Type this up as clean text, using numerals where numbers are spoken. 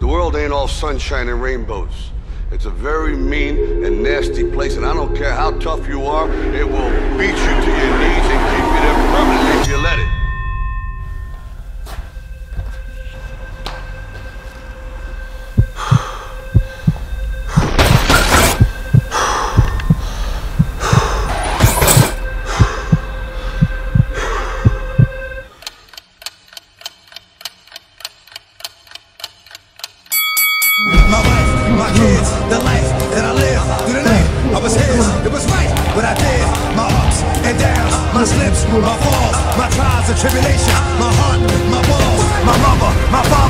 The world ain't all sunshine and rainbows. It's a very mean and nasty place, and I don't care how tough you are, it will beat you to your knees and keep you there permanently if you let it. My wife, my kids, the life that I live through the night. I was his, it was right what I did. My ups and downs, my slips, my falls, my trials and tribulations, my heart, my balls, my mother, my father.